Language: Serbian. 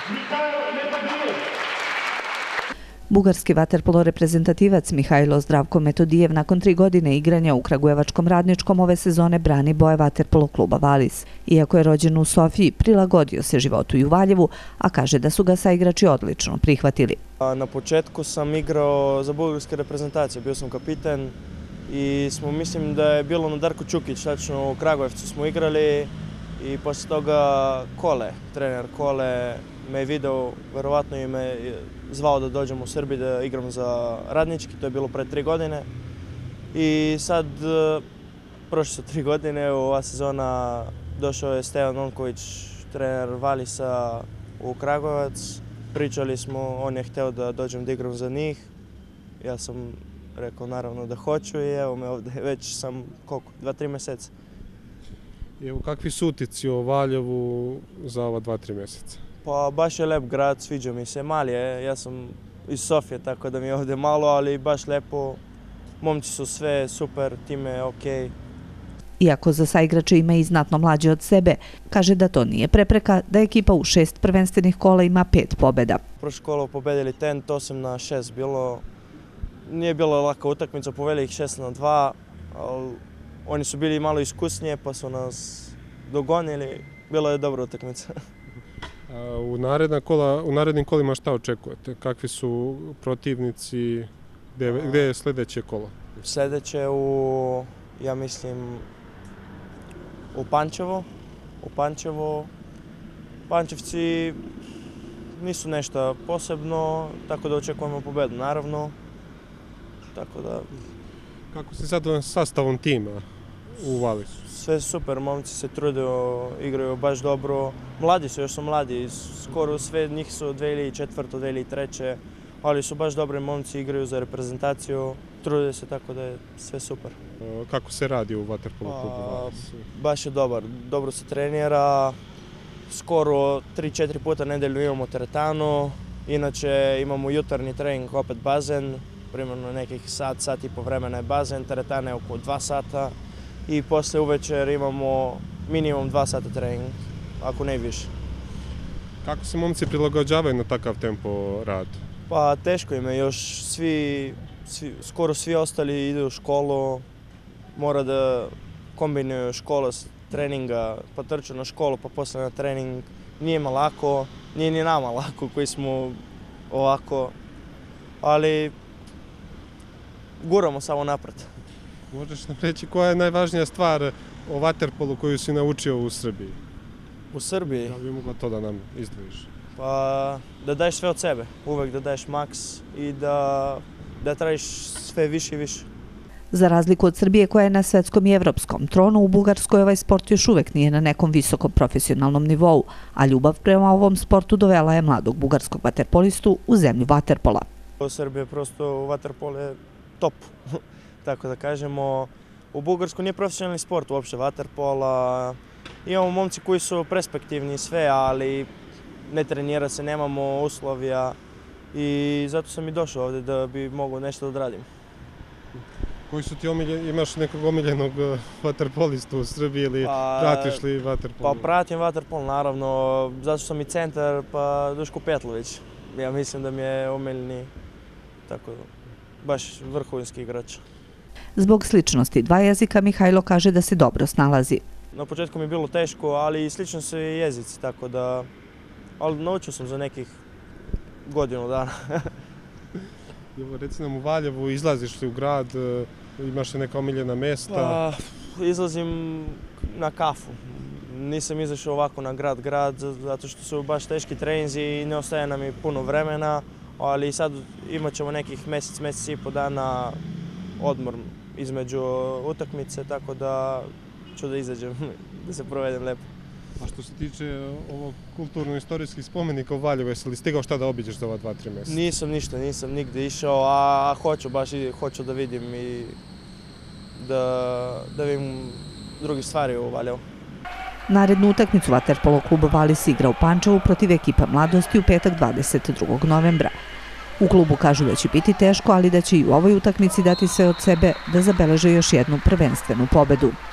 Bugarski vaterpolo reprezentativac Mihajlo Zdravko Metodijev nakon 3 godine igranja u Kragujevačkom Radničkom ove sezone brani boje vaterpolo kluba Valis. Iako je rođen u Sofiji, prilagodio se životu i u Valjevu, a kaže da su ga saigrači odlično prihvatili. Na početku sam igrao za bugarske reprezentacije, bio sam kapiten i mislim da je bilo na Darko Čukić, tačno u Kragujevcu smo igrali i poslije toga trener Kole me je video, verovatno i me zvao da dođem u Srbiji da igram za Radnički, to je bilo pre 3 godine. I sad, prošle su 3 godine, ova sezona došao je Stevan Nonković, trener Valisa u Kragujevac. Pričali smo, on je hteo da dođem da igram za njih. Ja sam rekao naravno da hoću i evo me ovdje, već sam 2-3 mjeseca. Evo, kakvi su utisci o Valjevu za ova 2-3 mjeseca? Pa baš je lep grad, sviđa mi se, mali je, ja sam iz Sofije, tako da mi je ovdje malo, ali baš lepo. Momci su sve super, time je okej. Iako za saigrače ima i znatno mlađe od sebe, kaže da to nije prepreka da ekipa u 6 prvenstvenih kola ima 5 pobjeda. Prošle kolo pobedili Tent, 8-6 bilo. Nije bila laka utakmica, poveli ih 6-2, ali oni su bili malo iskusnije pa su nas dogonili, bila je dobra utakmica. U narednim kolima šta očekujete? Kakvi su protivnici? Gdje je sljedeće kolo? Sljedeće ja mislim, u Pančevo. Pančevci nisu nešto posebno, tako da očekujemo pobedu, naravno. Tako da... Kako se zadovoljan sastavom tima u Valisu? Sve super, momci se trude, igraju baš dobro. Mladi su, još su mladi, skoro sve njih su 2004. 2003. Ali su baš dobri momci, igraju za reprezentaciju, trude se, tako da je sve super. Kako se radi u vaterpolo klubu Valis? Baš je dobar, dobro se trenira, skoro 3-4 puta nedelju imamo teretanu, inače imamo jutarnji trening, opet bazen, primjerno nekih sat i po vremena je bazen, teretana je oko 2 sata i poslije uvečer imamo minimum 2 sata trening, ako ne više. Kako se momci prilagođavaju na takav tempo rada? Pa teško im je, još skoro svi ostali idu u školu, mora da kombinuju škola s treninga, pa trču na školu, pa poslije na trening. Nije im lako, nije ni nama lako koji smo ovako, ali guramo samo napred. Možeš nam reći koja je najvažnija stvar o vaterpolu koju si naučio u Srbiji? U Srbiji? Da bi mogla to da nam izdvojiš? Pa da daješ sve od sebe, uvek da daješ maks i da tražiš sve više i više. Za razliku od Srbije koja je na svetskom i evropskom tronu, u Bugarskoj ovaj sport još uvek nije na nekom visokom profesionalnom nivou, a ljubav prema ovom sportu dovela je mladog bugarskog vaterpolistu u zemlju vaterpola. U Srbiji prosto vaterpol je top, tako da kažemo. U Bugarskoj nije profesionalni sport uopšte vaterpola. Imamo momci koji su perspektivni sve, ali ne trenira se, nemamo uslovija i zato sam i došao ovdje da bi mogao nešto da odradim. Koji su ti imaš nekog omiljenog vaterpolistu u Srbiji ili pratiš li vaterpol? Pa pratim vaterpol naravno, zato što sam i centar, pa Duško Petlović. Ja mislim da mi je omiljeni, tako baš vrhunski igrač. Zbog sličnosti dva jezika Mihajlo kaže da se dobro snalazi. Na početku mi je bilo teško, ali slično su i jezici, tako da... Ali naučio sam za nekih godinu dana. Reci nam, u Valjevu izlaziš li u grad, imaš li neka omiljena mjesta? Izlazim na kafu. Nisam izašao ovako na grad, zato što su baš teški treninzi i ne ostaje nam i puno vremena, ali sad imat ćemo nekih mjesec i po dana odmor između utakmice, tako da ću da izađem, da se provedem lepo. A što se tiče ovog kulturno-istorijskih spomenika u Valjevu, jesi li stigao šta da obiđeš za ova 2-3 mjeseca? Nisam nigde išao, a hoću da vidim i da vidim druge stvari u Valjevu. Narednu utakmicu vaterpolo klub Valis igra u Pančevu protiv ekipa Mladosti u petak 22. novembra. U klubu kažu da će biti teško, ali da će i u ovoj utakmici dati sve od sebe da zabeleže još jednu prvenstvenu pobedu.